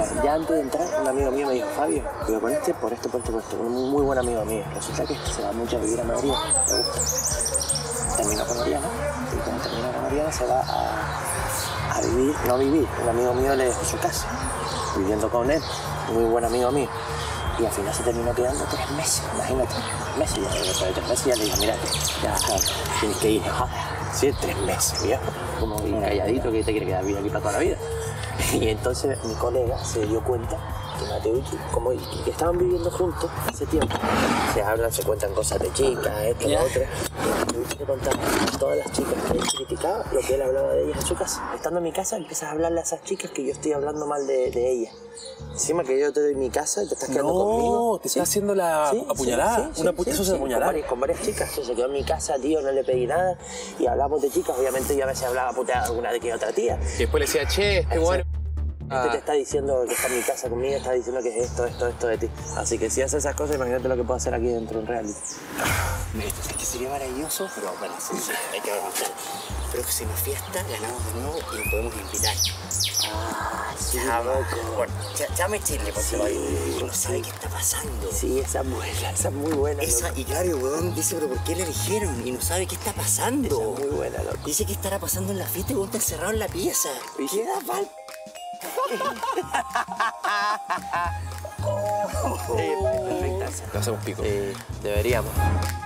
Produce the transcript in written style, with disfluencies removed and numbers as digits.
Mira, ya antes de entrar, un amigo mío me dijo, Fabio, cuidado con este, por esto. Un muy buen amigo mío. Resulta que este se va mucho a vivir a Madrid, le gusta. Terminó con Oriana, y cuando terminó con Oriana se va a vivir, no vivir, un amigo mío le dejó su casa, viviendo con él, un muy buen amigo mío. Y al final se terminó quedando 3 meses, imagínate, 3 meses. Y después de 3 meses ya le dije, mira, ya tienes que ir. Ajá. Sí, 3 meses, viejo. Como bien calladito que te quiere quedar bien aquí para toda la vida. Y entonces mi colega se dio cuenta que Mateucci, como que estaban viviendo juntos hace tiempo, se hablan, se cuentan cosas de chicas, esto, lo otro. Y Mateucci le contaba a todas las chicas que él criticaba lo que él hablaba de ellas en su casa. Estando en mi casa empiezas a hablarle a esas chicas que yo estoy hablando mal de ellas. Encima que yo te doy mi casa y te estás quedando conmigo. No, te está haciendo la apuñalada. Eso es apuñalada. Con varias chicas. Se quedó en mi casa, tío, no le pedí nada. Y hablamos de chicas, obviamente yo a veces hablaba puteada alguna de que otra tía. Y después le decía, che, este bueno. Este te está diciendo que está en mi casa conmigo, está diciendo que es esto de ti. Así que si haces esas cosas, imagínate lo que puedo hacer aquí dentro de un reality. Es que sería maravilloso, pero bueno, sí, hay que ver más tarde. Próxima fiesta, ganamos de nuevo y lo podemos invitar. Ah, sí, Bueno, ya me chile porque uno sabe qué está pasando. Sí, esa es muy buena. Esa, y claro, el weón dice, pero ¿por qué le eligieron? Y no sabe qué está pasando. Esa es muy buena, loco. Dice que estará pasando en la fiesta y vos estás encerrado en la pieza. Y queda mal. Lo hacemos pico. Deberíamos.